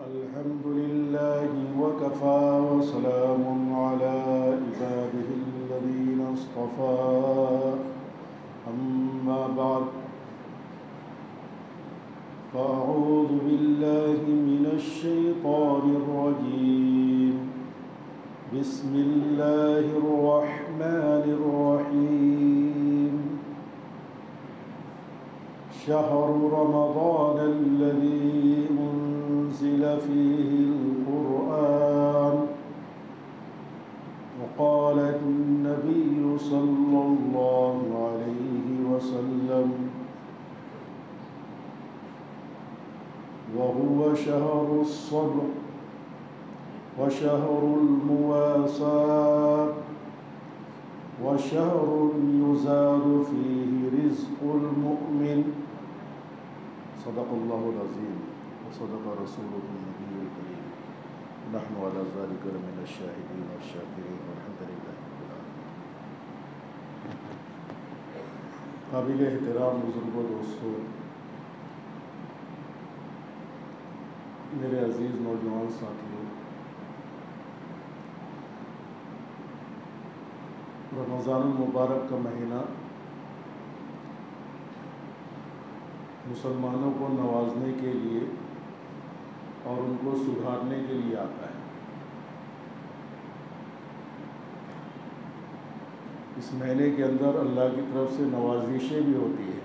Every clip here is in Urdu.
الحمد لله وكفى وسلام على عباده الذين اصطفى أما بعد فأعوذ بالله من الشيطان الرجيم بسم الله الرحمن الرحيم شهر رمضان الذي أنزل فيه القرآن وقال النبي صلى الله عليه وسلم وهو شهر الصبر وشهر المواساة وشهر يزاد فيه رزق المؤمن صدق الله العظيم وصدق رسوله النبي الكريم نحن على ذلك من الشاهدين والشاكرين والحمد لله رب العالمين. قابل احترام بزرگوں دوستوں، میرے عزیز نوجوان ساتھیوں، رمضان المبارک کا مہینہ مسلمانوں کو نوازنے کے لیے اور ان کو سدھارنے کے لیے آتا ہے۔ اس مہینے کے اندر اللہ کی طرف سے نوازشیں بھی ہوتی ہیں،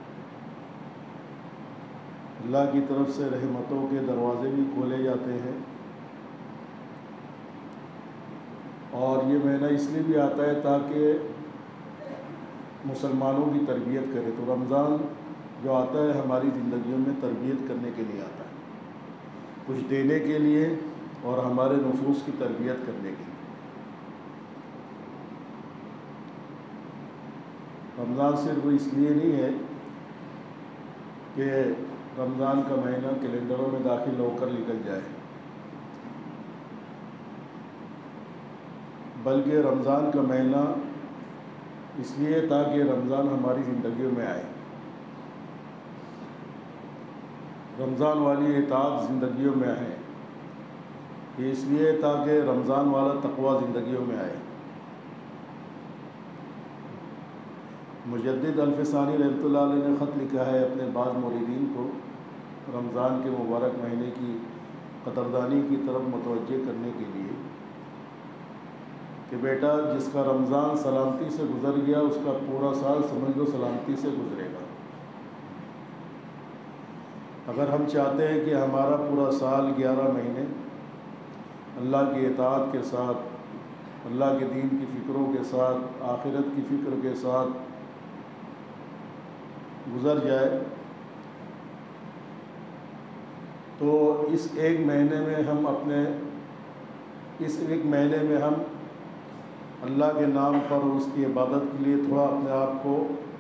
اللہ کی طرف سے رحمتوں کے دروازے بھی کھولے جاتے ہیں، اور یہ مہینہ اس لیے بھی آتا ہے تاکہ مسلمانوں کی تربیت کرے۔ تو رمضان جو آتا ہے ہماری زندگیوں میں تربیت کرنے کے لیے آتا ہے، کچھ دینے کے لیے اور ہمارے نفوس کی تربیت کرنے کے لیے۔ رمضان صرف اس لیے نہیں ہے کہ رمضان کا مہینہ کیلنڈروں میں داخل ہو کر نکل جائے، بلکہ رمضان کا مہینہ اس لیے تاکہ رمضان ہماری زندگیوں میں آئے، رمضان والی اطاعت زندگیوں میں آئے، یہ اس لیے تاکہ رمضان والا تقوی زندگیوں میں آئے۔ مجدد الفسانی رحمۃ اللہ علیہ نے خط لکھا ہے اپنے بعض مریدین کو رمضان کے مبارک مہینے کی قدردانی کی طرف متوجہ کرنے کے لیے کہ بیٹا، جس کا رمضان سلامتی سے گزر گیا اس کا پورا سال سمجھ لو سلامتی سے گزرے گا۔ اگر ہم چاہتے ہیں کہ ہمارا پورا سال 11 مہینے اللہ کی اطاعت کے ساتھ، اللہ کے دین کی فکروں کے ساتھ، آخرت کی فکر کے ساتھ گزر جائے، تو اس ایک مہینے میں ہم اللہ کے نام پر اس کی عبادت کے لیے تھوڑا اپنے آپ کو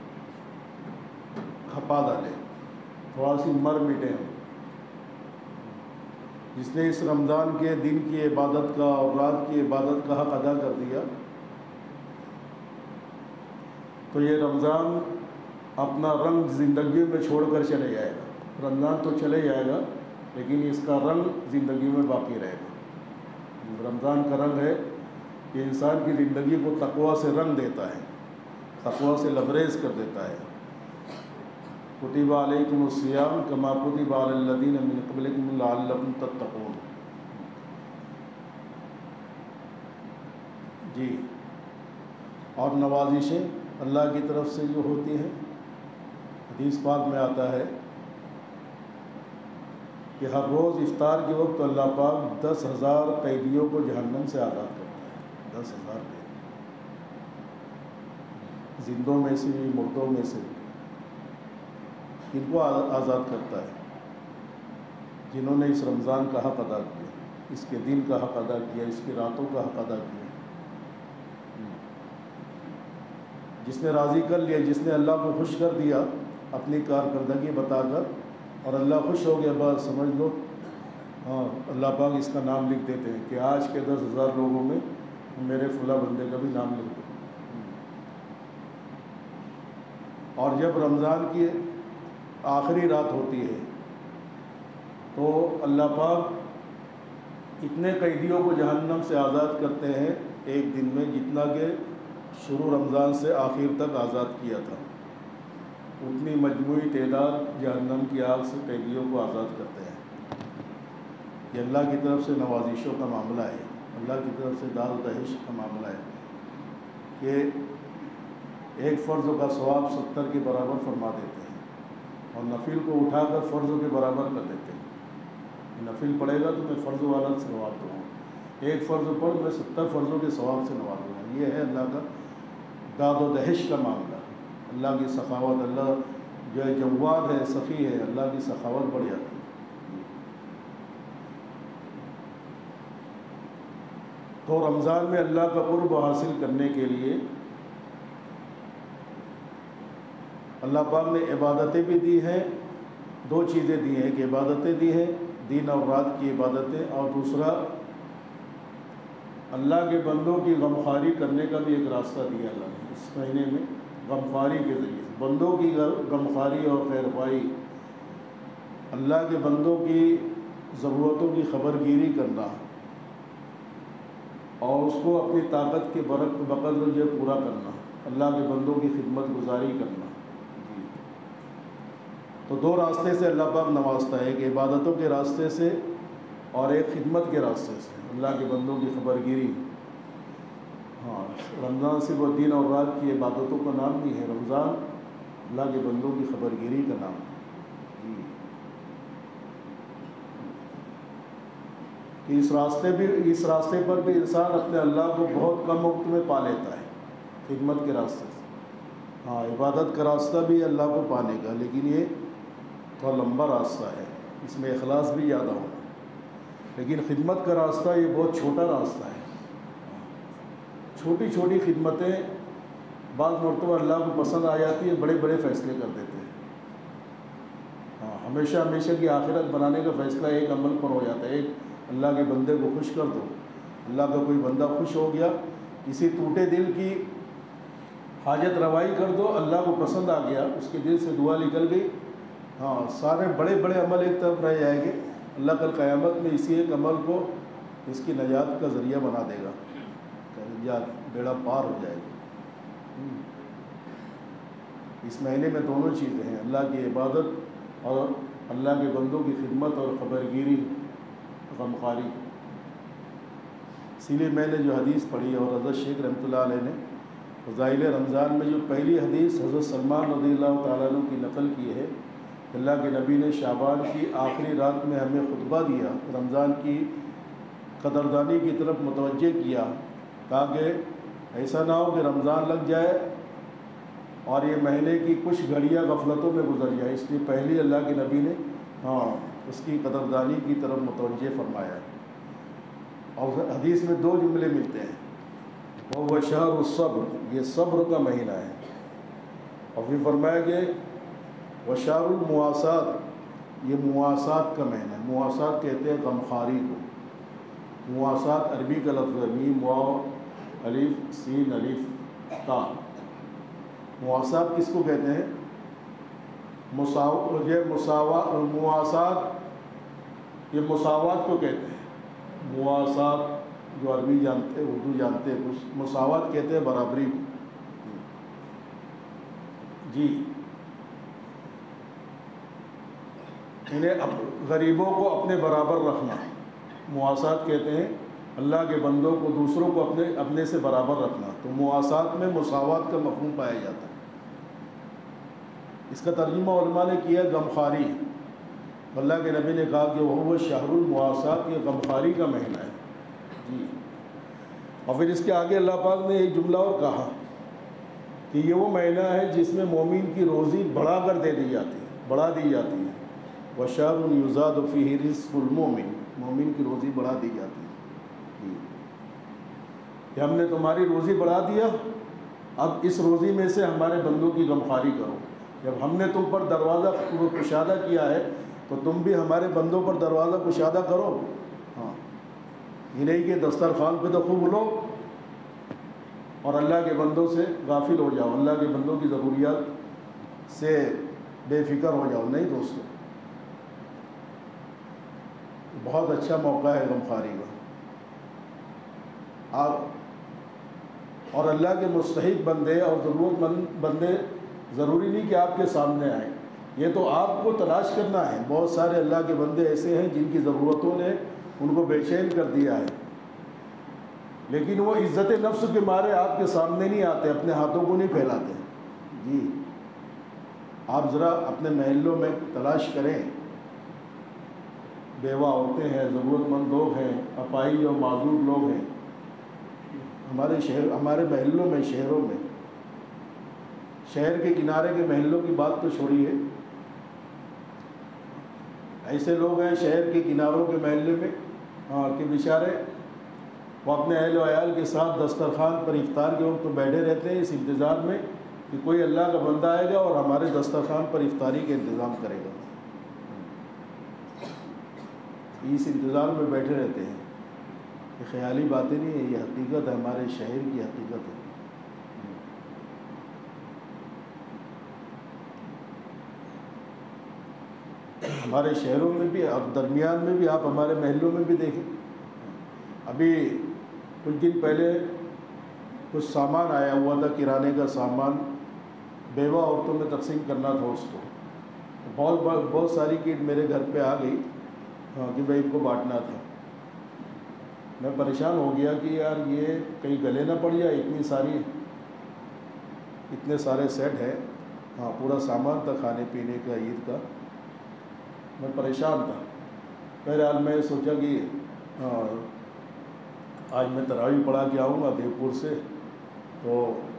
کھپا ڈالیں، تھوڑا سی مر مٹیں ہم۔ جس نے اس رمضان کے دن کی عبادت کا اور رات کی عبادت کا حق ادا کر دیا، تو یہ رمضان اپنا رنگ زندگی میں چھوڑ کر چلے جائے گا۔ رمضان تو چلے جائے گا لیکن اس کا رنگ زندگی میں باقی رہے گا۔ رمضان کا رنگ ہے کہ انسان کی زندگی کو تقویٰ سے رنگ دیتا ہے، تقویٰ سے لبریز کر دیتا ہے۔ کتب علیکم الصیام کما کتب علی الذین من قبلکم لعلکم تتقون۔ جی، اور نوازشیں اللہ کی طرف سے جو ہوتی ہیں، حدیث پاک میں آتا ہے کہ ہر روز افطار کے وقت اللہ پاک 10,000 قیدیوں کو جہنم سے آزاد کرتا ہے۔ 10,000 قیدی، زندوں میں سے بھی مردوں میں سے بھی، ان کو آزاد کرتا ہے جنہوں نے اس رمضان کا حق ادا کیا، اس کے دن کا حق ادا کیا، اس کی راتوں کا حق ادا کیا۔ جس نے راضی کر لیا، جس نے اللہ کو خوش کر دیا اپنی کارکردگی بتا کر، اور اللہ خوش ہو گیا، بس سمجھ لو ہاں اللہ پاک اس کا نام لکھ دیتے ہیں کہ آج کے 10,000 لوگوں میں میرے فلاں بندے کا بھی نام لکھ دو۔ اور جب رمضان کی آخری رات ہوتی ہے تو اللہ پاک اتنے قیدیوں کو جہنم سے آزاد کرتے ہیں ایک دن میں جتنا کہ شروع رمضان سے آخر تک آزاد کیا تھا، اتنی مجموعی تعداد جہنم کی آگ سے قیدیوں کو آزاد کرتے ہیں۔ یہ اللہ کی طرف سے نوازشوں کا معاملہ ہے، اللہ کی طرف سے داد و دہش کا معاملہ ہے کہ ایک فرض کا ثواب 70 کے برابر فرما دیتے ہیں اور نفل کو اٹھا کر فرض کے برابر کر دیتے ہیں۔ نفل پڑھے گا تو میں فرض والا ثواب دوں گا، ایک فرض پڑھ میں 70 فرضوں کے ثواب سے نوازوں گا۔ یہ ہے اللہ کا داد و دہش کا معاملہ، اللہ کی سخاوت۔ اللہ جو ہے جواد ہے، سخی ہے، اللہ کی سخاوت بڑھ جاتی ہے۔ تو رمضان میں اللہ کا قرب حاصل کرنے کے لیے اللہ پاک نے عبادتیں بھی دی ہیں، دو چیزیں دی ہیں، ایک عبادتیں دی ہیں، دن اور رات کی عبادتیں، اور دوسرا اللہ کے بندوں کی غمخواری کرنے کا بھی ایک راستہ دیا اللہ نے اس مہینے میں، غمخواری کے ذریعے سے بندوں کی غمخواری اور خیرخواہی، اللہ کے بندوں کی ضرورتوں کی خبرگیری کرنا اور اس کو اپنی طاقت کے بقدر جو پورا کرنا، اللہ کے بندوں کی خدمت گزاری کرنا۔ تو دو راستے سے اللہ پاک نوازتا ہے، ایک عبادتوں کے راستے سے اور ایک خدمت کے راستے سے، اللہ کے بندوں کی خبرگیری۔ ہاں، رمضان صرف دن اور رات کی عبادتوں کا نام نہیں ہے، رمضان اللہ کے بندوں کی خبرگیری کا نام ہے۔ کہ اس راستے پر بھی انسان اپنے اللہ کو بہت کم وقت میں پا لیتا ہے، خدمت کے راستے سے۔ ہاں، عبادت کا راستہ بھی اللہ کو پانے کا، لیکن یہ تھوڑا لمبا راستہ ہے، اس میں اخلاص بھی زیادہ ہونا، لیکن خدمت کا راستہ یہ بہت چھوٹا راستہ ہے۔ چھوٹی چھوٹی خدمتیں بعض مرتبہ اللہ کو پسند آ جاتی ہے، بڑے بڑے فیصلے کر دیتے ہیں۔ ہاں، ہمیشہ کی آخرت بنانے کا فیصلہ ایک عمل پر ہو جاتا ہے، ایک اللہ کے بندے کو خوش کر دو، اللہ کا کوئی بندہ خوش ہو گیا، کسی ٹوٹے دل کی حاجت روائی کر دو، اللہ کو پسند آ گیا، اس کے دل سے دعا نکل گئی، ہاں، سارے بڑے بڑے عمل ایک طرف رہ جائیں گے، اللہ کل قیامت میں اسی ایک عمل کو اس کی نجات کا ذریعہ بنا دے گا، نجات بیڑا پار ہو جائے گا۔ اس مہینے میں دونوں چیزیں ہیں، اللہ کی عبادت اور اللہ کے بندوں کی خدمت اور خبرگیری، غمخواری۔ اسی لیے میں نے جو حدیث پڑھی اور حضرت شیخ رحمۃ اللہ علیہ نے فضائل رمضان میں جو پہلی حدیث حضرت سلمان رضی اللہ تعالیٰ عنہ کی نقل کی ہے، اللہ کے نبی نے شعبان کی آخری رات میں ہمیں خطبہ دیا، رمضان کی قدردانی کی طرف متوجہ کیا، تاکہ ایسا نہ ہو کہ رمضان لگ جائے اور یہ مہینے کی کچھ گھڑیاں غفلتوں میں گزر جائے، اس لیے پہلی اللہ کے نبی نے اس کی قدردانی کی طرف متوجہ فرمایا ہے۔ اور حدیث میں دو جملے ملتے ہیں، وہ شہر الصبر، یہ صبر کا مہینہ ہے، اور پھر فرمایا کہ وشہر المواسات، یہ مواسات کا مہینہ ہے۔ مواسات کہتے ہیں غمخواری کو، مواسات عربی کا لفظ ہے، میم واو الف سین الف تا۔ مواسات کس کو کہتے ہیں؟ مواسات، یہ مساوات کو کہتے ہیں۔ مواسات جو عربی جانتے، اردو جانتے ہیں کچھ، مساوات کہتے ہیں برابری کو۔ جی، انہیں غریبوں کو اپنے برابر رکھنا، مواسات کہتے ہیں اللہ کے بندوں کو دوسروں کو اپنے سے برابر رکھنا۔ تو مواسات میں مساوات کا مفہوم پایا جاتا ہے۔ اس کا ترجمہ علماء نے کیا غمخواری۔ اللہ کے نبی نے کہا کہ وہ شہر المواسات، یہ غمخواری کا مہینہ ہے۔ جی، اور پھر اس کے آگے اللہ پاک نے ایک جملہ اور کہا کہ یہ وہ مہینہ ہے جس میں مومن کی روزی بڑھا کر دے دی جاتی ہے، بڑھا دی جاتی ہے۔ وَشَهْرٌ يُزَادُ فِيهِ رِزْقُ الْمُؤْمِنِ، مومن کی روزی بڑھا دی جاتی ہے کہ ہم نے تمہاری روزی بڑھا دیا، اب اس روزی میں سے ہمارے بندوں کی غمخواری کرو۔ جب ہم نے تم پر دروازہ کشادہ کیا ہے تو تم بھی ہمارے بندوں پر دروازہ کشادہ کرو۔ ہاں، یہ نہیں کہ دسترخوان پہ تو خوب لو اور اللہ کے بندوں سے غافل ہو جاؤ، اللہ کے بندوں کی ضروریات سے بے فکر ہو جاؤ، نہیں دوستو۔ بہت اچھا موقع ہے غم خواری کا. آپ اور اللہ کے مستحق بندے اور ضرورت مند بندے ضروری نہیں کہ آپ کے سامنے آئیں، یہ تو آپ کو تلاش کرنا ہے. بہت سارے اللہ کے بندے ایسے ہیں جن کی ضرورتوں نے ان کو بے چین کر دیا ہے، لیکن وہ عزت نفس کے مارے آپ کے سامنے نہیں آتے، اپنے ہاتھوں کو نہیں پھیلاتے. جی آپ ذرا اپنے محلوں میں تلاش کریں، بیوہ عورتیں ہیں، ضرورت مند لوگ ہیں، اپاہج اور معذور لوگ ہیں ہمارے محلوں میں، شہروں میں. شہر کے کنارے کے محلوں کی بات تو چھوڑیے، ایسے لوگ ہیں شہر کے کناروں کے محلے میں کہ بیچارے وہ اپنے اہل و عیال کے ساتھ دسترخوان پر افطار کے وقت تو بیٹھے رہتے ہیں اس انتظار میں کہ کوئی اللہ کا بندہ آئے گا اور ہمارے دسترخوان پر افطاری کا انتظام کرے گا. اس انتظار میں بیٹھے رہتے ہیں. یہ خیالی باتیں نہیں ہیں، یہ حقیقت ہے، ہمارے شہر کی حقیقت ہے. ہمارے شہروں میں بھی اور درمیان میں بھی، آپ ہمارے محلوں میں بھی دیکھیں. ابھی کچھ دن پہلے کچھ سامان آیا ہوا تھا، کرانے کا سامان، بیوہ عورتوں میں تقسیم کرنا تھا اس کو. بہت ساری کٹ میرے گھر پہ آ گئی کہ بھائی ان کو بانٹنا تھا. میں پریشان ہو گیا کہ یار یہ کہیں گلے نہ پڑ جائے، اتنے سارے سیٹ ہیں، پورا سامان تھا کھانے پینے کا عید کا. میں پریشان تھا. بہرحال میں سوچا کہ آج میں تراویح پڑھا کے آؤں گا دیوپور سے، تو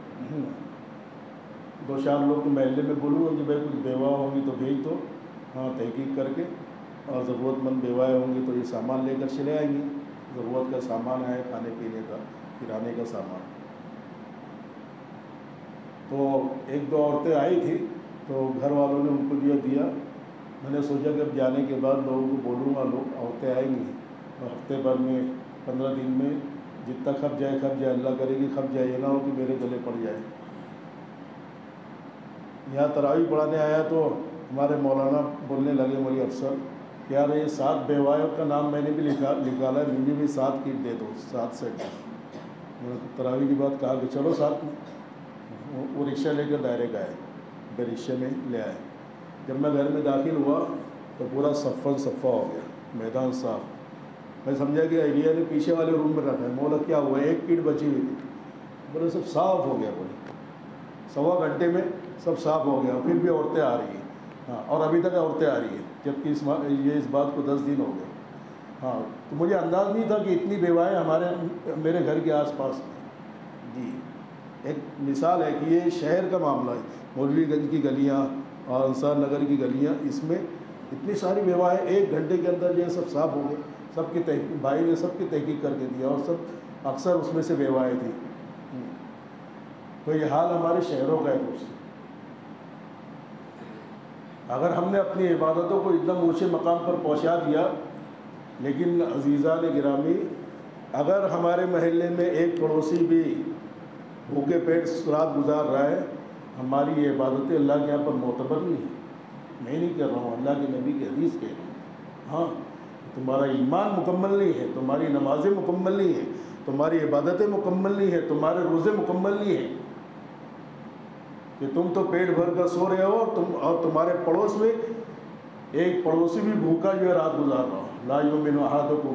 2-4 لوگ کے محلے میں بولوں گا کہ بھائی کچھ بیوہ ہوں گی تو بھیج دو، تحقیق کر کے، اور ضرورت مند بیوائیں ہوں گی تو یہ سامان لے کر چلے آئیں گی. ضرورت کا سامان ہے، کھانے پینے کا، کرانے کا سامان. تو 1-2 عورتیں آئی تھی تو گھر والوں نے ان کو دیا. میں نے سوچا کہ اب جانے کے بعد لوگوں کو بولوں گا، لوگ عورتیں آئیں گی اور ہفتے بھر میں 15 دن میں جتنا کھپ جائے اللہ کرے گی کھپ جائے، یہ نہ ہو کہ میرے گلے پڑ جائے. یہاں تراویح پڑھانے آیا تو ہمارے مولانا بولنے لگے، مولوی افسر، یار یہ 7 بیوائیوں کا نام میں نے بھی نکالا ہے، مجھے بھی 7 کٹ دے دو، 7 سیٹ. تراویح کی بات کہا کہ چلو ساتھ میں. وہ رکشہ لے کر ڈائریکٹ آئے، پھر رکشے میں لے آئے. جب میں گھر میں داخل ہوا تو پورا صفا ہو گیا، میدان صاف. میں سمجھا کہ ایریا نے پیچھے والے روم میں رکھا ہے. مولا کیا ہوا؟ 1 کٹ بچی ہوئی تھی. بولے سب صاف ہو گیا، بولے 1.25 گھنٹے میں سب صاف ہو گیا. پھر بھی عورتیں آ رہی ہیں، اور ابھی تک عورتیں آ رہی ہیں، جبکہ اس بات کو 10 دن ہو گئے. تو مجھے انداز نہیں تھا کہ اتنی بیوائیں میرے گھر کے آس پاس ہیں. جی ایک مثال ہے کہ یہ شہر کا معاملہ ہے. مولوی گنج کی گلیاں اور انصار نگر کی گلیاں، اس میں اتنی ساری بیوائیں 1 گھنٹے کے اندر جو ہے سب صاف ہو گئے. سب کی تحقیق، بھائی نے سب کی تحقیق کر کے دیا، اور سب اکثر اس میں سے بیوائیں تھیں. تو یہ حال ہمارے شہروں کا ہے دوست. اگر ہم نے اپنی عبادتوں کو اتنا اونچے مقام پر پہنچا دیا، لیکن عزیزان گرامی، اگر ہمارے محلے میں ایک پڑوسی بھی بھوکے پیٹ رات گزار رہا ہے، ہماری یہ عبادتیں اللہ کے یہاں پر معتبر نہیں ہیں. میں نہیں کہہ رہا ہوں، اللہ کے نبی کی حدیث کہہ رہا ہوں. تمہارا ایمان مکمل نہیں ہے، تمہاری نمازیں مکمل نہیں ہیں، تمہاری عبادتیں مکمل نہیں ہیں، تمہارے روزے مکمل نہیں ہیں، کہ تم تو پیٹ بھر کر سو رہے ہو اور تمہارے پڑوس میں ایک پڑوسی بھی بھوکا جو ہے رات گزار رہا ہو. لا یؤمن احدکم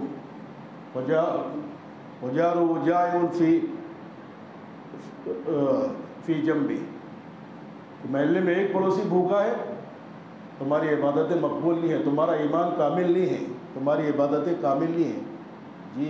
وجارہ جائع فی جنبہ. محلے میں ایک پڑوسی بھوکا ہے، تمہاری عبادتیں مقبول نہیں ہیں، تمہارا ایمان کامل نہیں ہے، تمہاری عبادتیں کامل نہیں ہیں. جی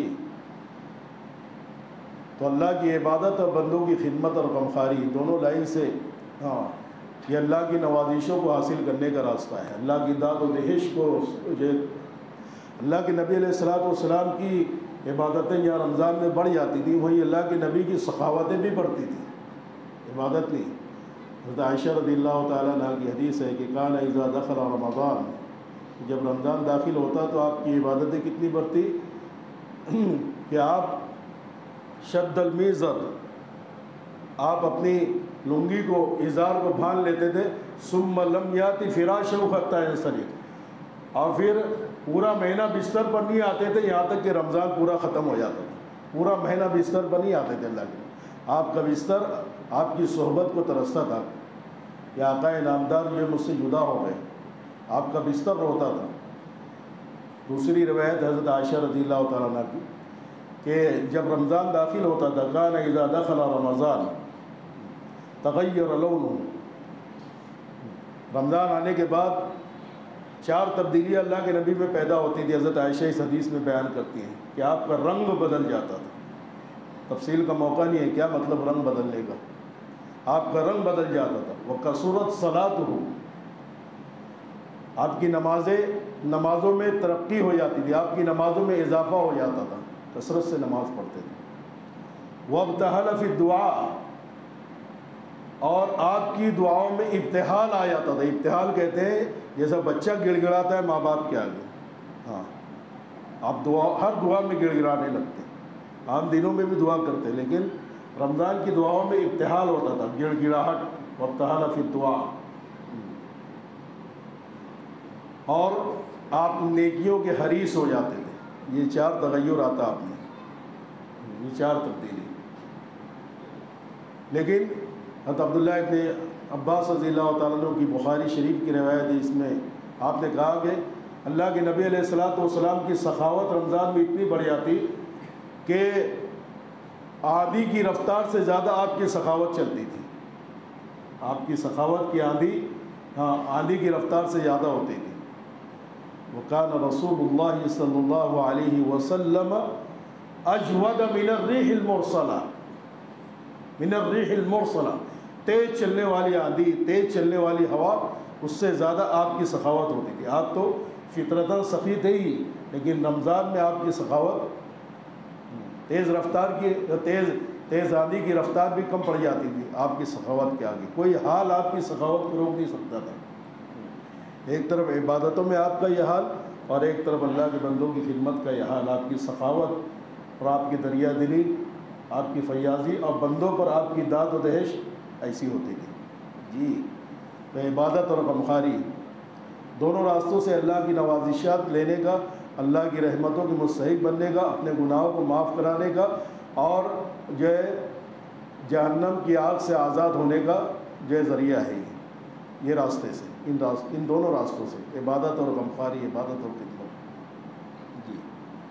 تو اللہ کی عبادت اور بندوں کی خدمت اور غمخواری دونوں لائن سے یہ اللہ کی نوازشوں کو حاصل کرنے کا راستہ ہے. اللہ کی داد و دہش کو، اللہ کے نبی علیہ السلام کی عبادتیں یا رمضان میں بڑھ جاتی تھیں، وہیں اللہ کے نبی کی سخاوتیں بھی بڑھتی تھیں، عبادت نہیں. حضرت عائشہ رضی اللہ تعالیٰ عنہ کی حدیث ہے کہ کان اذا دخل رمضان، جب رمضان داخل ہوتا تو آپ کی عبادتیں کتنی بڑھتی کہ آپ شد المیزر، آپ اپنی لنگی کو، ازار کو باندھ لیتے تھے. ثم لم یاتی فراشہ حتی ینصرف، اور پھر پورا مہینہ بستر پر نہیں آتے تھے یہاں تک کہ رمضان پورا ختم ہو جاتا تھا۔ پورا مہینہ بستر پر نہیں آتے تھے اللہ کے، آپ کا بستر آپ کی صحبت کو ترستا تھا کہ آقا انعامدار یہ مجھ سے جدا ہو گئے، آپ کا بستر روتا تھا۔ دوسری روایت حضرت عائشہ رضی اللہ تعالیٰ عنہ کی کہ جب رمضان داخل ہوتا تھا کان اذا دخل رمضان تغیر لونه، رمضان آنے کے بعد 4 تبدیلیاں اللہ کے نبی میں پیدا ہوتی تھی۔ حضرت عائشہ اس حدیث میں بیان کرتی ہیں کہ آپ کا رنگ بدل جاتا تھا۔ تفصیل کا موقع نہیں ہے کیا مطلب رنگ بدلنے کا، آپ کا رنگ بدل جاتا تھا۔ وَكَثُرَتْ صَلَاتُهُ، آپ کی نمازوں میں ترقی ہو جاتی تھی، آپ کی نمازوں میں اضافہ ہو جاتا تھا، کثرت سے نماز پڑھتے تھے۔ وَابْتَحَلَ فِي الدُّعَاء، اور آپ کی دعاؤں میں ابتحال آ جاتا تھا۔ ابتحال کہتے ہیں جیسا بچہ گڑ گڑاتا ہے ماں باپ کے آگے، ہاں آپ ہر دعا میں گڑ گڑانے لگتے، عام دنوں میں بھی دعا کرتے لیکن رمضان کی دعاؤں میں ابتحال ہوتا تھا، گڑ گڑاہٹ۔ وابتحل فی الدعاء، اور آپ نیکیوں کے حریص ہو جاتے تھے۔ یہ 4 تغیر آتا آپ میں، یہ 4 تبدیلی۔ لیکن حضرت عبداللہ ابن عباس رضی اللہ تعالیٰ عنہ کی بخاری شریف کی روایت ہے، اس میں آپ نے کہا کہ اللہ کے نبی علیہ الصلوۃ والسلام کی سخاوت رمضان میں اتنی بڑھ جاتی کہ آندھی کی رفتار سے زیادہ آپ کی سخاوت چلتی تھی، آپ کی سخاوت کی آندھی کی رفتار سے زیادہ ہوتی تھی۔ وَكَانَ رسول اللہ صلی اللہ علیہ وسلم اجود من الريح المرسلہ، من الريح المرسلہ، تیز چلنے والی آندھی، تیز چلنے والی ہوا، اس سے زیادہ آپ کی سخاوت ہوتی تھی۔ آپ تو فطرتاً سخی تھے ہی، لیکن رمضان میں آپ کی سخاوت تیز رفتار کی تیز آندھی کی رفتار بھی کم پڑ جاتی تھی آپ کی سخاوت کے آگے، کوئی حال آپ کی سخاوت کو روک نہیں سکتا تھا۔ ایک طرف عبادتوں میں آپ کا یہ حال، اور ایک طرف اللہ کے بندوں کی خدمت کا یہ حال، آپ کی سخاوت اور آپ کی دریا دلی، آپ کی فیاضی، اور بندوں پر آپ کی داد و دہش ایسی ہوتی تھی جی۔ تو عبادت اور غمخواری دونوں راستوں سے اللہ کی نوازشات لینے کا، اللہ کی رحمتوں کے مستحق بننے کا، اپنے گناہوں کو معاف کرانے کا، اور جو ہے جہنم کی آگ سے آزاد ہونے کا جو ذریعہ ہے یہ راستے سے، ان دونوں راستوں سے، عبادت اور غمخواری، عبادت اور خدمت جی۔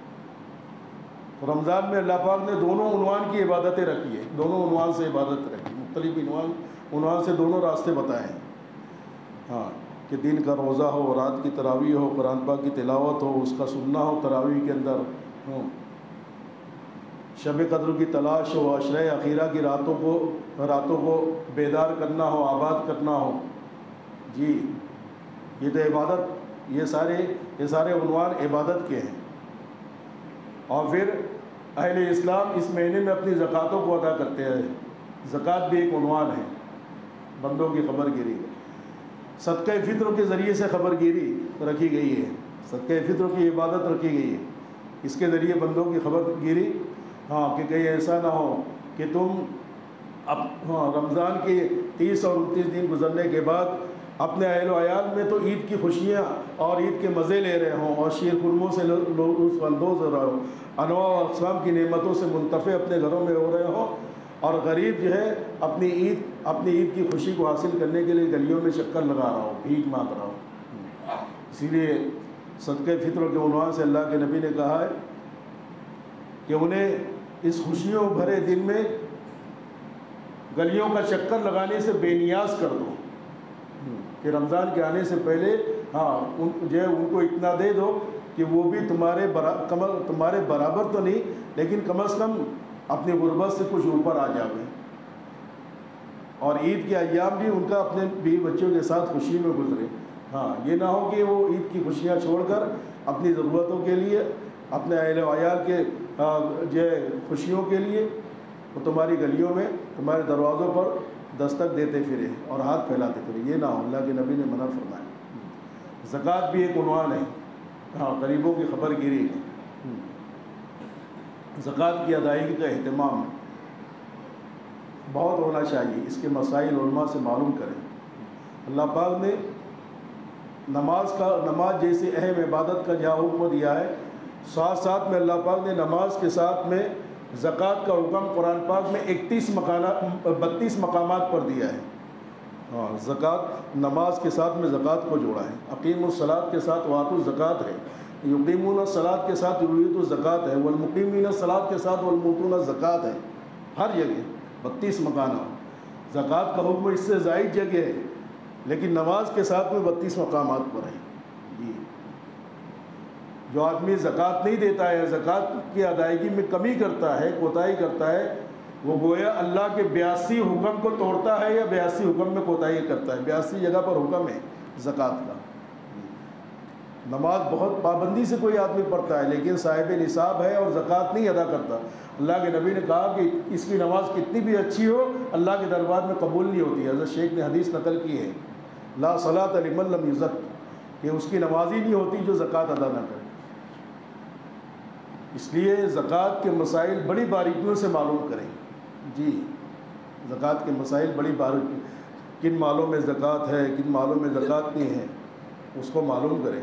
رمضان میں اللہ پاک نے دونوں عنوان کی عبادتیں رکھی ہیں، دونوں عنوان سے عبادت رکھی، مختلف عنوان سے دونوں راستے بتائے ہیں، ہاں کہ دن کا روزہ ہو، رات کی تراویح ہو، قرآن پاک کی تلاوت ہو، اس کا سننا ہو تراویح کے اندر، شب قدر کی تلاش ہو، عشرہ اخیرہ کی راتوں کو بیدار کرنا ہو، آباد کرنا ہو جی۔ یہ تو عبادت، یہ سارے عنوان عبادت کے ہیں۔ اور پھر اہل اسلام اس مہینے میں اپنی زکوٰۃوں کو ادا کرتے ہیں، زکوٰۃ بھی ایک عنوان ہے، بندوں کی خبر گیری، صدقہ فطر کے ذریعے سے خبر گیری رکھی گئی ہے، صدقہ فطر کی عبادت رکھی گئی ہے، اس کے ذریعے بندوں کی خبر گیری، ہاں کہ کہیں ایسا نہ ہو کہ تم رمضان کے 30 اور 29 دن گزرنے کے بعد اپنے اہل و عیال میں تو عید کی خوشیاں اور عید کے مزے لے رہے ہوں، اور شیر خرموں سے لطف اندوز ہو رہے ہوں، انواع و اقسام کی نعمتوں سے منتفع اپنے گھروں میں ہو رہے ہوں، اور غریب جو ہے اپنی عید کی خوشی کو حاصل کرنے کے لیے گلیوں میں چکر لگا رہا ہو، بھیک مانگ رہا ہو۔ اسی لیے صدقہ فطر کے عنوان سے اللہ کے نبی نے کہا ہے کہ انہیں اس خوشیوں بھرے دن میں گلیوں کا چکر لگانے سے بے نیاز کر دو، کہ رمضان کے آنے سے پہلے ان کو اتنا دے دو کہ وہ بھی تمہارے برابر تو نہیں لیکن کم از کم اپنی غربت سے کچھ اوپر آ جاوے، اور عید کے ایام بھی ان کا اپنے بیوی بچوں کے ساتھ خوشی میں گزرے۔ ہاں یہ نہ ہو کہ وہ عید کی خوشیاں چھوڑ کر اپنی ضرورتوں کے لیے، اپنے اہل و عیال کے جو خوشیوں کے لیے وہ تمہاری گلیوں میں، تمہارے دروازوں پر دستک دیتے پھرے اور ہاتھ پھیلاتے پھرے، یہ نہ ہو، اللہ کے نبی نے منع فرمایا۔ زکوٰۃ بھی ایک عنوان ہے، غریبوں کی خبر گیری ہے، زکوٰۃ کی ادائیگی کا اہتمام بہت ہونا چاہیے، اس کے مسائل علماء سے معلوم کریں۔ اللہ پاک نے نماز جیسی اہم عبادت کا جہاں حکم دیا ہے، ساتھ ساتھ میں اللہ پاک نے نماز کے ساتھ میں زکوٰۃ کا حکم قرآن پاک میں 32 مقامات پر دیا ہے۔ ہاں، زکوٰۃ، نماز کے ساتھ میں زکوٰۃ کو جوڑا ہے۔ اقیم الصلاۃ کے ساتھ وآتوا الزکوٰۃ ہے، یقیمون الصلاۃ کے ساتھ یؤتون الزکوٰۃ ہے، والمقیمین الصلاۃ کے ساتھ والمؤتون الزکوٰۃ ہے۔ ہر جگہ 32 مقامات۔ زکوٰۃ کا حکم اس سے زائد جگہ ہے، لیکن نماز کے ساتھ میں 32 مقامات پر ہے۔ جی، جو آدمی زکوٰۃ نہیں دیتا ہے، زکوٰۃ کی ادائیگی میں کمی کرتا ہے، کوتاہی کرتا ہے، وہ گویا اللہ کے 82 حکم کو توڑتا ہے یا 82 حکم میں کوتاہی کرتا ہے۔ 82 جگہ پر حکم ہے زکوٰۃ کا۔ نماز بہت پابندی سے کوئی آدمی پڑھتا ہے، لیکن صاحب نصاب ہے اور زکوٰۃ نہیں ادا کرتا، اللہ کے نبی نے کہا کہ اس کی نماز کتنی بھی اچھی ہو، اللہ کے دربار میں قبول نہیں ہوتی۔ حضرت شیخ نے حدیث نقل کی ہے، لا صلاۃ لمن لم یزک، کہ اس کی نماز ہی نہیں ہوتی جو زکوٰۃ ادا نہ کرے۔ اس لیے زکوٰۃ کے مسائل بڑی باریکیوں سے معلوم کریں۔ جی، زکوٰۃ کے مسائل بڑی باریکی، کن مالوں میں زکوٰۃ ہے، کن مالوں میں زکوٰۃ نہیں ہے، اس کو معلوم کریں۔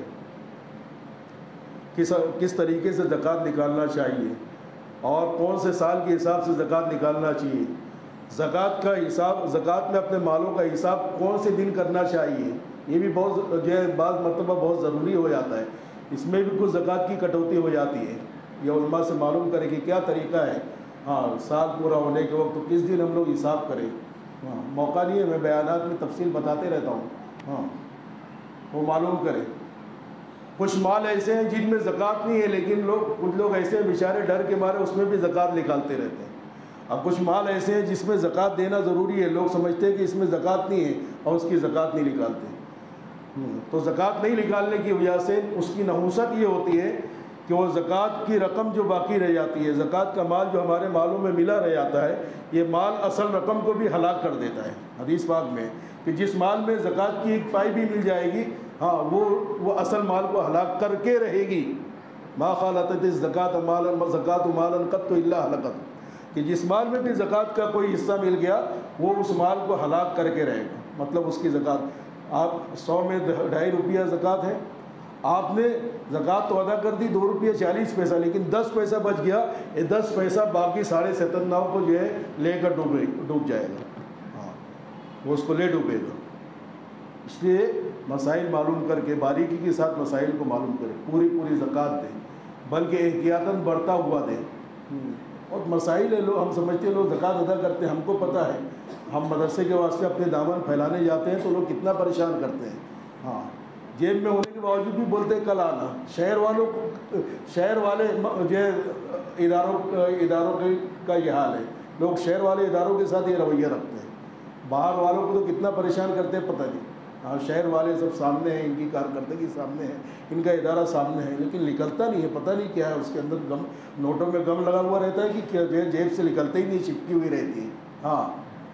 کس طریقے سے زکوٰۃ نکالنا چاہیے اور کون سے سال کے حساب سے زکوٰۃ نکالنا چاہیے، زکوٰۃ کا حساب، زکوٰۃ میں اپنے مالوں کا حساب کون سے دن کرنا چاہیے، یہ بھی بہت جو ہے بعض مرتبہ بہت ضروری ہو جاتا ہے۔ اس میں بھی کچھ زکوٰۃ کی کٹوتی ہو جاتی ہے۔ یہ علماء سے معلوم کرے کہ کیا طریقہ ہے، ہاں، سال پورا ہونے کے وقت تو کس دن ہم لوگ حساب کریں۔ ہاں، موقع نہیں ہے، میں بیانات میں تفصیل بتاتے رہتا ہوں، ہاں، وہ معلوم کریں۔ کچھ مال ایسے ہیں جن میں زکوٰۃ نہیں ہے، لیکن کچھ لوگ ایسے ہیں بیچارے ڈر کے مارے اس میں بھی زکوٰۃ نکالتے رہتے ہیں۔ اب کچھ مال ایسے ہیں جس میں زکوٰۃ دینا ضروری ہے، لوگ سمجھتے ہیں کہ اس میں زکوٰۃ نہیں ہے اور اس کی زکوٰۃ نہیں نکالتے۔ تو زکوٰۃ نہیں نکالنے کی وجہ سے اس کی نحوست یہ ہوتی ہے کہ وہ زکوٰۃ کی رقم جو باقی رہ جاتی ہے، زکوٰۃ کا مال جو ہمارے مالوں میں ملا رہ جاتا ہے، یہ مال اصل رقم کو بھی ہلاک کر دیتا ہے۔ حدیث پاک میں کہ جس مال میں زکوٰۃ کی ایک پائی بھی مل جائے گی، ہاں، وہ اصل مال کو ہلاک کر کے رہے گی۔ ما خالطت الزکوٰۃ مالا زکوٰۃ مالا قط الا ہلکت، کہ جس مال میں بھی زکوٰۃ کا کوئی حصہ مل گیا وہ اس مال کو ہلاک کر کے رہے گا۔ مطلب اس کی زکوٰۃ، آپ 100 میں 2.5 روپیہ زکوٰۃ ہے، آپ نے زکوٰۃ تو ادا کر دی 2 روپیہ 40 پیسہ، لیکن 10 پیسہ بچ گیا، یہ 10 پیسہ باقی 97.5 کو جو ہے لے کر ڈوب جائے گا، ہاں، وہ اس کو لے ڈوبے گا۔ اس لیے مسائل معلوم کر کے باریکی کے ساتھ مسائل کو معلوم کریں، پوری زکوٰۃ دیں، بلکہ احتیاطاً بڑھتا ہوا دیں۔ اور مسائل ہے، لوگ ہم سمجھتے ہیں لوگ زکوٰۃ ادا کرتے ہیں، ہم کو پتہ ہے، ہم مدرسے کے واسطے اپنے دامن پھیلانے جاتے ہیں تو لوگ کتنا پریشان کرتے ہیں، ہاں، جیب میں ہونے کے باوجود بھی بولتے ہیں کل آنا۔ شہر والے جو اداروں کا یہ حال ہے، لوگ شہر والے اداروں کے ساتھ یہ رویہ رکھتے ہیں، باہر والوں کو تو کتنا پریشان کرتے ہیں پتہ نہیں۔ ہاں، شہر والے سب سامنے ہیں، ان کی کارکردگی سامنے ہے، ان کا ادارہ سامنے ہے، لیکن نکلتا نہیں ہے، پتہ نہیں کیا ہے اس کے اندر، گم، نوٹوں میں گم لگا ہوا رہتا ہے کہ کیا جو ہے جیب سے نکلتے ہی نہیں، چپکی ہوئی رہتی ہے۔ ہاں،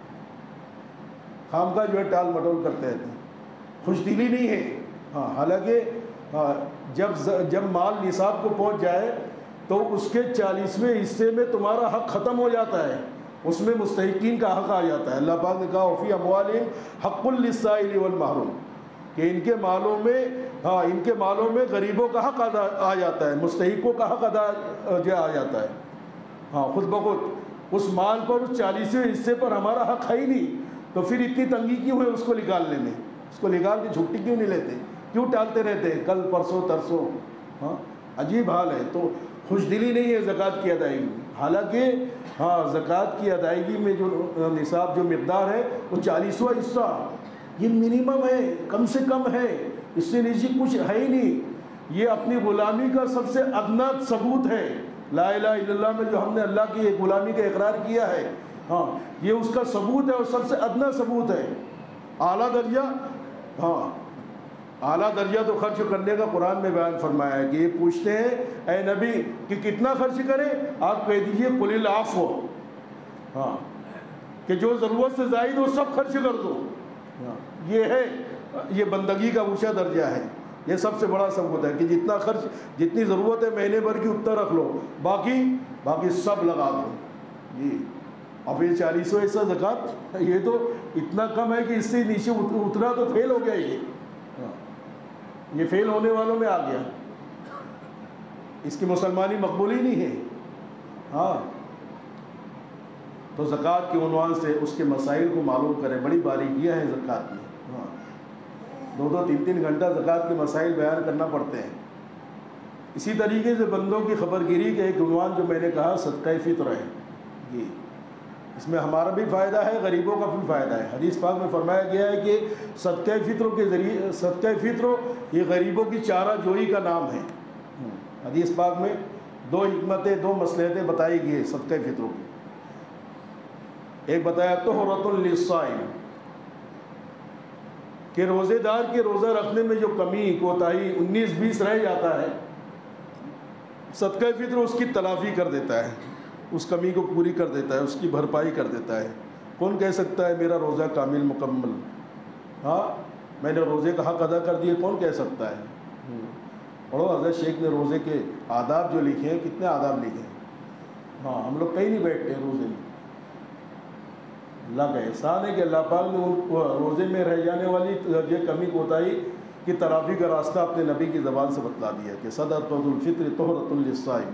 خام کا جو ہے ٹال مٹول کرتے رہتے ہیں، خوش دلی نہیں ہے۔ ہاں، حالانکہ جب مال نصاب کو پہنچ جائے تو اس کے 40ویں حصے میں تمہارا حق ختم ہو جاتا ہے، اس میں مستحقین کا حق آ جاتا ہے۔ اللہ پاک نے کہا وفی اموالہم حق للسائل والمحروم، کہ ان کے مالوں میں غریبوں کا حق آ جاتا ہے، مستحقوں کا حق آ جاتا ہے۔ ہاں، خود بخود اس مال پر، اس 40ویں حصے پر ہمارا حق ہے ہی نہیں، تو پھر اتنی تنگی کیوں ہے اس کو نکالنے میں؟ اس کو نکال کے چھٹی کیوں نہیں لیتے؟ کیوں ٹالتے رہتے ہیں کل پرسوں ترسوں؟ ہاں، عجیب حال ہے۔ تو خوش دلی نہیں ہے زکوٰۃ کی ادائیگی میں، حالانکہ ہاں، زکوٰۃ کی ادائیگی میں جو نصاب، جو مقدار ہے وہ 40واں حصہ، یہ منیمم ہے، کم سے کم ہے، اس سے نیچے کچھ ہے ہی نہیں۔ یہ اپنی غلامی کا سب سے ادنا ثبوت ہے، لا الہ الا اللہ میں جو ہم نے اللہ کی غلامی کا اقرار کیا ہے، ہاں، یہ اس کا ثبوت ہے اور سب سے ادنا ثبوت ہے۔ اعلیٰ درجہ، ہاں، اعلیٰ درجہ تو خرچ کرنے کا قرآن میں بیان فرمایا ہے کہ یہ پوچھتے ہیں اے نبی کہ کتنا خرچ کریں، آپ کہہ دیجئے قل العفو، ہاں، کہ جو ضرورت سے زائد ہو سب خرچ کر دو۔ یہ ہے، یہ بندگی کا اونچا درجہ ہے، یہ سب سے بڑا ثبوت ہے کہ جتنا خرچ، جتنی ضرورت ہے مہینے بھر کی اتنا رکھ لو، باقی سب لگا دو۔ جی، اب یہ 40واں حصہ زکوٰۃ، یہ تو اتنا کم ہے کہ اس سے نیچے اترا تو فیل ہو گیا یہ۔ یہ فیل ہونے والوں میں آ گیا، اس کی مسلمانی مقبول ہی نہیں ہے۔ ہاں، تو زکوٰۃ کے عنوان سے اس کے مسائل کو معلوم کریں، بڑی باریکیاں ہیں زکوٰۃ میں۔ ہاں، 2-2 3-3 گھنٹہ زکوٰۃ کے مسائل بیان کرنا پڑتے ہیں۔ اسی طریقے سے بندوں کی خبر گیری کے ایک عنوان جو میں نے کہا صدقہ فطر ہے، جی اس میں ہمارا بھی فائدہ ہے، غریبوں کا بھی فائدہ ہے۔ حدیث پاک میں فرمایا گیا ہے کہ صدقہ فطر کے ذریعے، صدقہ فطر یہ غریبوں کی چارہ جوئی کا نام ہے۔ حدیث پاک میں 2 حکمتیں، 2 مصلحتیں بتائی گئی ہیں صدقہ فطر کی۔ ایک بتایا طہرۃ للصائم، کہ روزے دار کے روزہ رکھنے میں جو کمی کوتاہی 19-20 رہ جاتا ہے، صدقہ فطر اس کی تلافی کر دیتا ہے، اس کمی کو پوری کر دیتا ہے، اس کی بھرپائی کر دیتا ہے۔ کون کہہ سکتا ہے میرا روزہ کامل مکمل؟ ہاں، میں نے روزے کا حق ادا کر دیا، کون کہہ سکتا ہے؟ پڑھو حضرت شیخ نے روزے کے آداب جو لکھے ہیں، کتنے آداب لکھے ہیں۔ ہاں، ہم لوگ کہیں نہیں بیٹھتے ہیں روزے میں۔ اللہ کا احسان ہے کہ اللہ پاک نے ان کو روزے میں رہ جانے والی یہ کمی کوتاہی کی تلافی کا راستہ اپنے نبی کی زبان سے بتلا دیا کہ صدقۃ الفطر طہرۃ للصائم،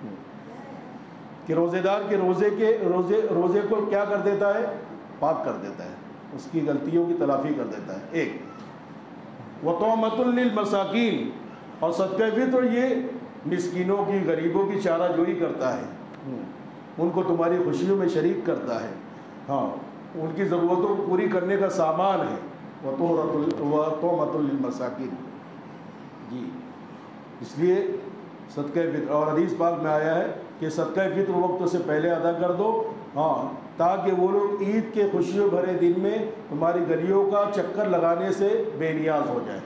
کہ روزے دار کے روزے کو کیا کر دیتا ہے؟ پاک کر دیتا ہے، اس کی غلطیوں کی تلافی کر دیتا ہے۔ ایک وطعمۃ للمساکین، اور صدقہ فطر یہ مسکینوں کی، غریبوں کی چارہ جوئی کرتا ہے، ان کو تمہاری خوشیوں میں شریک کرتا ہے، ہاں ان کی ضرورتوں کو پوری کرنے کا سامان ہے۔ وطعمۃ للمساکین، جی اس لیے صدقہ فطر، اور حدیث پاک میں آیا ہے کہ صدقہ فطر وقت سے پہلے ادا کر دو، ہاں تاکہ وہ لوگ عید کے خوشیوں بھرے دن میں تمہاری گلیوں کا چکر لگانے سے بے نیاز ہو جائیں۔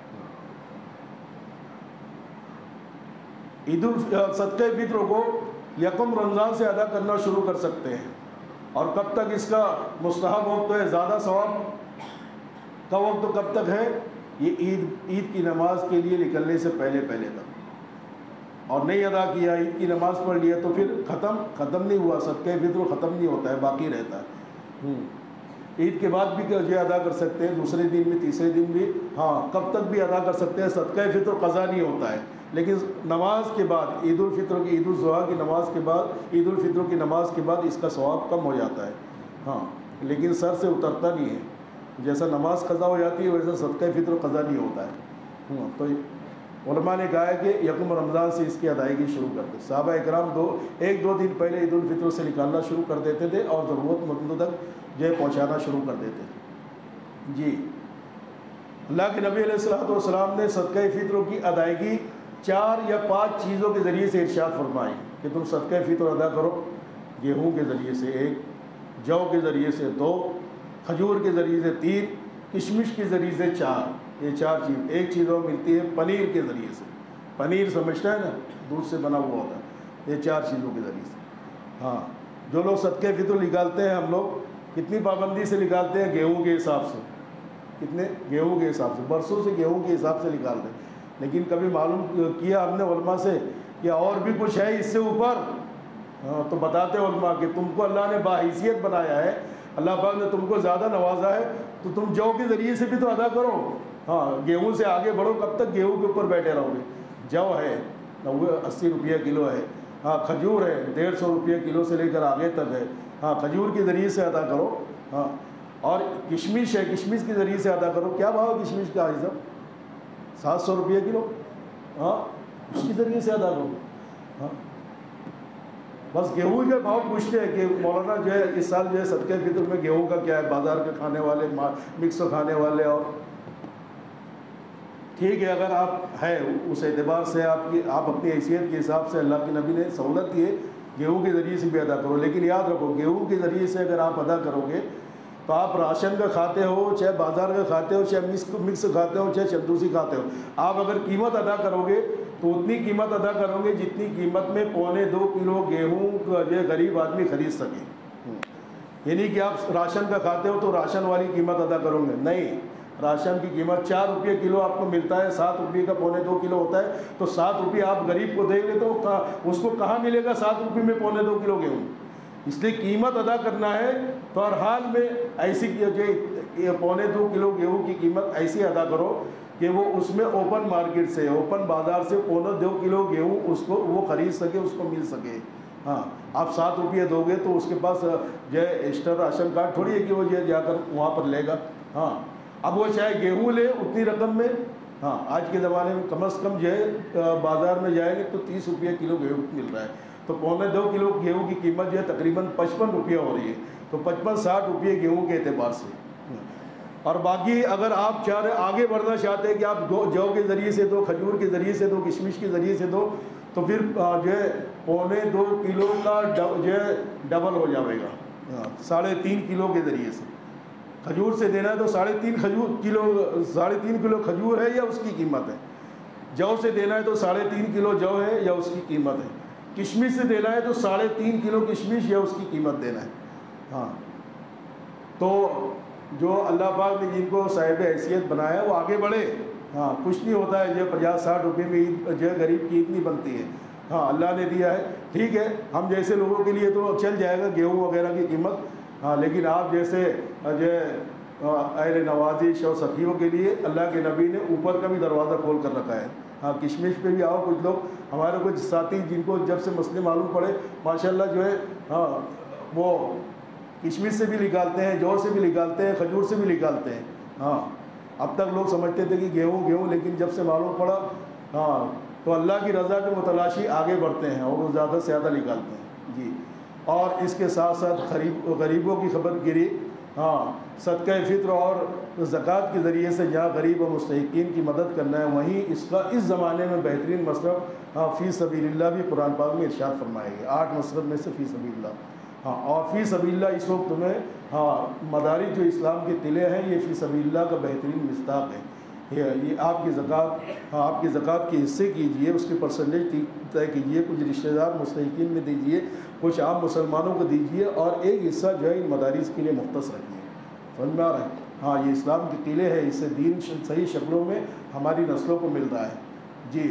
صدقہ فطر کو یکم رمضان سے ادا کرنا شروع کر سکتے ہیں، اور کب تک اس کا مستحب وقت ہے، زیادہ ثواب کا وقت کب تک ہے؟ یہ عید کی نماز کے لیے نکلنے سے پہلے تک، اور نہیں ادا کیا، عید کی نماز پڑھ لیا تو پھر ختم نہیں ہوا، صدقہ فطر ختم نہیں ہوتا ہے، باقی رہتا ہے۔ عید کے بعد بھی یہ ادا کر سکتے ہیں، دوسرے دن بھی، تیسرے دن بھی، ہاں کب تک بھی ادا کر سکتے ہیں۔ صدقہ فطر قضا نہیں ہوتا ہے، لیکن نماز کے بعد، عید الفطر کی، عید الاضحیٰ کی نماز کے بعد، عید الفطر کی نماز کے بعد اس کا ثواب کم ہو جاتا ہے، ہاں لیکن سر سے اترتا نہیں ہے۔ جیسا نماز قضا ہو جاتی ہے ویسا صدقہ فطر قضا نہیں ہوتا ہے۔ تو علماء نے کہا ہے کہ یکم رمضان سے اس کی ادائیگی شروع کر دیں۔ صحابہ اکرام 1-2 دن پہلے عید الفطر سے نکالنا شروع کر دیتے تھے، اور ضرورت مندوں تک جو ہے پہنچانا شروع کر دیتے تھے۔ جی اللہ کے نبی علیہ الصلوۃ والسلام نے صدقہ فطر کی ادائیگی 4 یا 5 چیزوں کے ذریعے سے ارشاد فرمائی کہ تم صدقہ فطر ادا کرو۔ گیہوں کے ذریعے سے 1، جو کے ذریعے سے 2، کھجور کے ذریعے سے 3، کشمش کے ذریعے سے 4۔ یہ 4 چیز ایک چیزوں ملتی ہے پنیر کے ذریعے سے۔ پنیر سمجھتا ہے نا، دودھ سے بنا ہوا ہوتا ہے، یہ 4 چیزوں کے ذریعے سے۔ ہاں جو لوگ صدقہ فطر نکالتے ہیں، ہم لوگ کتنی پابندی سے نکالتے ہیں؟ گیہوں کے حساب سے۔ کتنے؟ گیہوں کے حساب سے، برسوں سے گیہوں کے حساب سے نکالتے ہیں۔ لیکن کبھی معلوم کیا ہم نے علماء سے کہ اور بھی کچھ ہے اس سے اوپر؟ تو بتاتے علماء کہ تم کو اللہ نے باحیثیت بنایا ہے، اللہ پاک نے تم کو زیادہ نوازا ہے، تو تم جو کے ذریعے سے بھی تو ادا کرو۔ ہاں گیہوں سے آگے بڑھو، کب تک گیہوں کے اوپر بیٹھے رہو گے؟ جو ہے 80 روپیہ کلو ہے، ہاں کھجور ہے 150 روپیہ کلو سے لے کر آگے تک ہے، ہاں کھجور کے ذریعے سے ادا کرو۔ ہاں اور کشمش ہے، کشمش کے ذریعے سے ادا کرو۔ کیا بھاؤ کشمش کا ہے صاحب؟ 700 روپیہ کلو، ہاں اس کے ذریعے سے ادا کرو۔ ہاں بس گیہوں کے بھاؤ پوچھتے ہیں کہ مولانا جو ہے اس سال جو ہے صدقہ فطر میں گیہوں کا کیا ہے، بازار کے کھانے والے، مکس کھانے والے، اور ٹھیک ہے اگر آپ ہے اس اعتبار سے آپ اپنی حیثیت کے حساب سے، اللہ کے نبی نے سہولت دی ہے، گیہوں کے ذریعے سے بھی ادا کرو۔ لیکن یاد رکھو گیہوں کے ذریعے سے اگر آپ ادا کرو گے تو آپ راشن کا کھاتے ہو، چاہے بازار کا کھاتے ہو، چاہے مکس کھاتے ہو، چاہے چندوسی کھاتے ہو، آپ اگر قیمت ادا کرو گے تو اتنی قیمت ادا کرو گے جتنی قیمت میں 1.25 کلو گیہوں جو غریب آدمی خرید سکے۔ یعنی کہ آپ راشن کا کھاتے ہو تو راشن والی قیمت ادا کرو گے، نہیں، راشن کی قیمت 4 روپے کلو آپ کو ملتا ہے، 7 روپے کا 1.25 کلو ہوتا ہے، تو 7 روپے آپ غریب کو دیں گے تو اس کو کہاں ملے گا 7 روپے میں 1.25 کلو گیہوں؟ اس لیے قیمت ادا کرنا ہے تو ہر حال میں ایسی جو 1.25 کلو گیہوں کی قیمت ایسی ادا کرو کہ وہ اس میں اوپن مارکیٹ سے اوپن بازار سے 1.25 کلو گیہوں اس کو وہ خرید سکے، اس کو مل سکے۔ ہاں آپ 7 روپیے دو گے تو اس کے پاس جو ہے ایکسٹرا راشن کارڈ تھوڑی ہے کہ وہ جا کر وہاں پر لے گا۔ ہاں اب وہ چاہے گیہوں لے اتنی رقم میں، ہاں آج کے زمانے میں کم از کم جو ہے بازار میں جائیں گے تو 30 روپیے کلو گیہوں مل رہا ہے، تو 1.25 کلو گیہوں کی قیمت جو ہے تقریباً 55 روپیہ ہو رہی ہے، تو 55-60 روپیے گیہوں کے اعتبار سے۔ اور باقی اگر آپ چاہ رہے آگے بڑھنا چاہتے ہیں کہ آپ جو کے ذریعے سے دو، کھجور کے ذریعے سے دو، کشمش کے ذریعے سے دو، تو پھر جو ہے 2.25 کلو کا جو ہے ڈبل ہو جائے گا، 3.5 کلو کے ذریعے سے کھجور سے دینا ہے تو 3.5 کلو کھجور ہے یا اس کی قیمت ہے، جو سے دینا ہے تو 3.5 کلو جو ہے یا اس کی قیمت ہے، کشمش سے دینا ہے تو 3.5 کلو کشمش یا اس کی قیمت دینا ہے۔ ہاں تو جو اللہ پاک نے جن کو صاحب حیثیت بنایا وہ آگے بڑھے۔ ہاں کچھ نہیں ہوتا ہے جو 50-60 روپے میں جو ہے غریب کی عید نہیں بنتی ہے۔ ہاں اللہ نے دیا ہے، ٹھیک ہے، ہم جیسے لوگوں کے لیے تو چل جائے گا گیہوں وغیرہ کی قیمت، ہاں لیکن آپ جیسے جو ہے اہل نوازش اور سخیوں کے لیے اللہ کے نبی نے اوپر کا بھی دروازہ کھول کر رکھا ہے۔ ہاں کشمش پہ بھی آؤ، کچھ لوگ ہمارے کچھ ساتھی جن کو جب سے مسئلے معلوم پڑے ماشاءاللہ جو ہے ہاں وہ کشمش سے بھی نکالتے ہیں، جو سے بھی نکالتے ہیں، کھجور سے بھی نکالتے ہیں۔ ہاں اب تک لوگ سمجھتے تھے کہ گیہوں، لیکن جب سے معلوم پڑا ہاں تو اللہ کی رضا کے متلاشی آگے بڑھتے ہیں اور وہ زیادہ سے زیادہ نکالتے ہیں جی۔ اور اس کے ساتھ ساتھ غریبوں کی خبر گیری، ہاں صدقہ فطر اور زکوٰۃ کے ذریعے سے جہاں غریب و مستحقین کی مدد کرنا ہے، وہیں اس کا اس زمانے میں بہترین مصرف ہاں فی سبیل اللہ بھی قرآن پاک میں ارشاد فرمایا گیا، 8 مصرف میں سے فی سبیل اللہ۔ ہاں اور فی سبیل اللہ اس وقت میں ہاں مدارج جو اسلام کے قلعے ہیں یہ فی سبیل اللہ کا بہترین مصداق ہے۔ یہ آپ کی زکوٰۃ، ہاں آپ کی زکوٰۃ کے حصے کیجئے، اس کے پرسنٹیج طے کیجئے، کچھ رشتہ دار مستحقین میں دیجئے، کچھ عام مسلمانوں کو دیجئے، اور ایک حصہ جو ہے ان مدارس کے لیے مختص رکھیے۔ سمجھ میں آ رہا ہے؟ ہاں یہ اسلام کے قلعے ہے، اس سے دین صحیح شکلوں میں ہماری نسلوں کو مل رہا ہے جی۔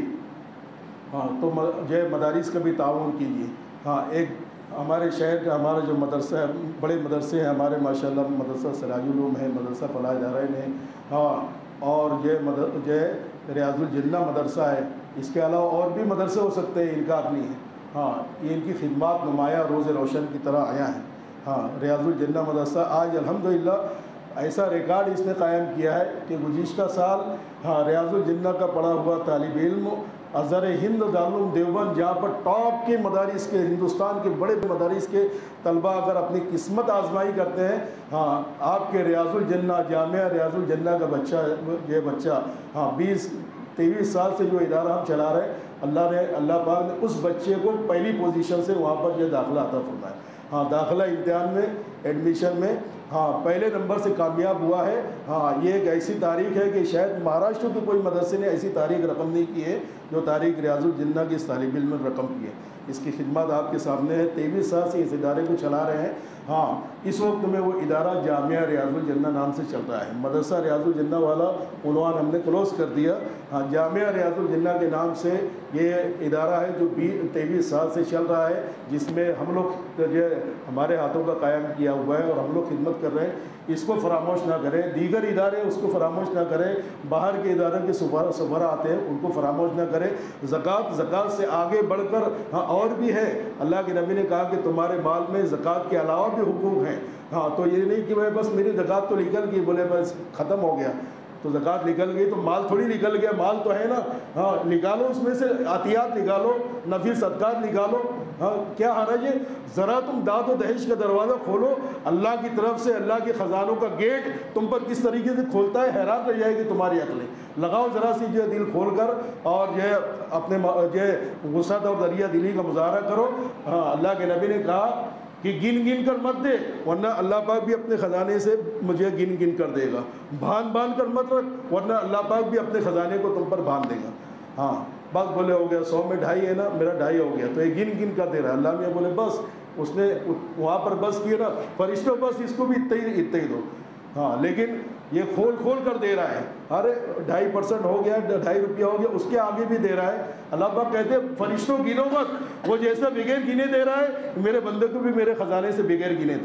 ہاں تو جو ہے مدارس کا بھی تعاون کیجئے۔ ہاں ایک ہمارے شہر کا ہمارا جو مدرسہ ہے، بڑے مدرسے ہیں ہمارے ماشاءاللہ، مدرسہ سراج العلوم ہے، مدرسہ فلاح دارین ہے، ہاں اور جو ہے ریاض الجنہ مدرسہ ہے، اس کے علاوہ اور بھی مدرسے ہو سکتے ہیں، انکار نہیں ہے۔ ہاں یہ ان کی خدمات نمایاں روز روشن کی طرح آیا ہیں۔ ہاں ریاض الجنہ مدرسہ آج الحمدللہ ایسا ریکارڈ اس نے قائم کیا ہے کہ گزشتہ سال ہاں ریاض الجنہ کا پڑھا ہوا طالب علم ازہر ہند دارالعلوم دیوبند، جہاں پر ٹاپ کے مدارس کے، ہندوستان کے بڑے مدارس کے طلبہ اگر اپنی قسمت آزمائی کرتے ہیں، ہاں آپ کے ریاض الجنہ جامعہ ریاض الجنہ کا بچہ ہاں 20-23 سال سے جو ادارہ ہم چلا رہے ہیں، اللہ پاک نے اس بچے کو پہلی پوزیشن سے وہاں پر جو داخلہ عطا فرمایا۔ ہاں داخلہ امتحان میں، ایڈمیشن میں ہاں پہلے نمبر سے کامیاب ہوا ہے۔ ہاں یہ ایک ایسی تاریخ ہے کہ شاید مہاراشٹر کے کوئی مدرسے نے ایسی تاریخ رقم نہیں کی ہے جو تاریخ ریاض الجنہ کے اس طالب علم نے رقم کی ہے۔ اس کی خدمات آپ کے سامنے ہے، 23 سال سے اس ادارے کو چلا رہے ہیں۔ ہاں اس وقت میں وہ ادارہ جامعہ ریاض الجنہ نام سے چل رہا ہے، مدرسہ ریاض الجنہ والا عنوان ہم نے کلوز کر دیا۔ ہاں جامعہ ریاض الجنہ کے نام سے یہ ادارہ ہے جو 23 سال سے چل رہا ہے، جس میں ہم لوگ جو ہمارے ہاتھوں کا قائم کیا ہوا ہے اور ہم لوگ خدمت کر رہے ہیں۔ اس کو فراموش نہ کریں، دیگر ادارے اس کو فراموش نہ کریں، باہر کے اداروں کے سفراء آتے ہیں ان کو فراموش نہ کریں۔ زکوٰۃ سے آگے بڑھ کر ہاں اور بھی ہے، اللہ کے نبی نے کہا کہ تمہارے مال میں زکوٰۃ کے علاوہ بھی حقوق ہیں۔ ہاں تو یہ نہیں کہ بس میری زکوٰۃ تو نکل گئی، بولے بس ختم ہو گیا، تو زکوٰۃ نکل گئی تو مال تھوڑی نکل گیا، مال تو ہے نا، ہاں نکالو اس میں سے عطیات نکالو، نفل صدقات نکالو۔ ہاں کیا حرج ہے؟ ذرا تم داد و دہش کا دروازہ کھولو، اللہ کی طرف سے اللہ کے خزانوں کا گیٹ تم پر کس طریقے سے کھولتا ہے، حیران رہ جائے گی تمہاری عقلیں۔ لگاؤ ذرا سی جو ہے دل کھول کر، اور جو ہے اپنے جو ہے غصہ اور دریا دلی کا مظاہرہ کرو۔ ہاں اللہ کے نبی نے کہا کہ گن کر مت دے، ورنہ اللہ پاک بھی اپنے خزانے سے مجھے گن کر دے گا۔ بھان کر مت رکھ، ورنہ اللہ پاک بھی اپنے خزانے کو تم پر باندھ دے گا۔ ہاں بس بولے ہو گیا 100 میں 2.5 ہے نا، میرا 2.5 ہو گیا، تو یہ گن کر دے رہا ہے۔ اللہ میاں بولے بس، اس نے وہاں پر بس کیا نا، فرشتوں بس اس کو بھی اتنا ہی دو۔ ہاں لیکن یہ کھول کر دے رہا ہے، ارے 2.5% ہو گیا، 2.5 روپیہ ہو گیا، اس کے آگے بھی دے رہا ہے۔ اللہ پاک کہتے ہیں فرشتوں گنو مت، وہ جیسا بغیر گنے دے رہا ہے، میرے بندے کو بھی میرے خزانے سے بغیر گنے دو۔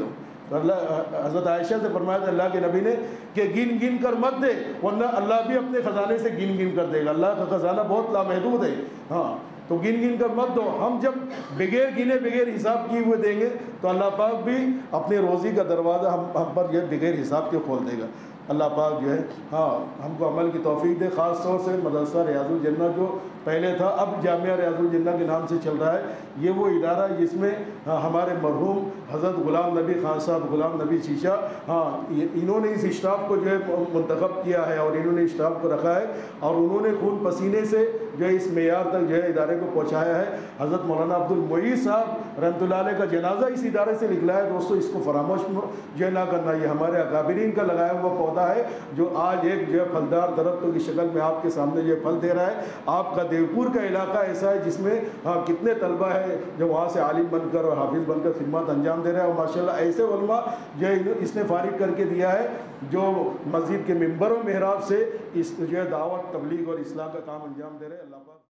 اللہ حضرت عائشہ سے فرمایا تھا اللہ کے نبی نے کہ گن گن کر مت دے ورنہ اللہ بھی اپنے خزانے سے گن گن کر دے گا، اللہ کا خزانہ بہت لامحدود ہے، ہاں تو گن گن کر مت دو۔ ہم جب بغیر گنے بغیر حساب کیے ہوئے دیں گے تو اللہ پاک بھی اپنے روزی کا دروازہ ہم پر جو ہے بغیر حساب کے کھول دے گا۔ اللہ پاک جو ہے ہم کو عمل کی توفیق دے۔ خاص طور سے مدرسہ ریاض الجنہ جو پہلے تھا اب جامعہ ریاض الجنہ کے نام سے چل رہا ہے، یہ وہ ادارہ ہے جس میں ہمارے مرحوم حضرت غلام نبی خان صاحب، غلام نبی شیشہ، انہوں نے اس اسٹاف کو جو ہے منتخب کیا ہے اور انہوں نے اسٹاف کو رکھا ہے اور انہوں نے خون پسینے سے جو ہے اس معیار تک جو ہے ادارے کو پہنچایا ہے۔ حضرت مولانا عبد المعید صاحب رحمۃ اللہ علیہ کا جنازہ اس ادارے سے نکلا ہے۔ دوستو اس کو فراموش جو ہے نہ کرنا، یہ ہمارے اکابرین کا لگایا ہوا پودا ہے جو آج ایک جو ہے پھلدار درختوں کی شکل میں آپ کے سامنے جو پھل دے رہا ہے۔ آپ کا دیوپور کا علاقہ ایسا ہے جس میں کتنے طلبہ ہیں جو وہاں سے عالم بن کر اور حافظ بن کر خدمات انجام دے رہے ہیں، اور ماشاءاللہ ایسے علماء جو ہے اس نے فارغ کر کے دیا ہے جو مسجد کے ممبر و محراب سے اس جو ہے دعوت تبلیغ اور اصلاح کا کام انجام دے رہے ہیں۔ اللہ پاک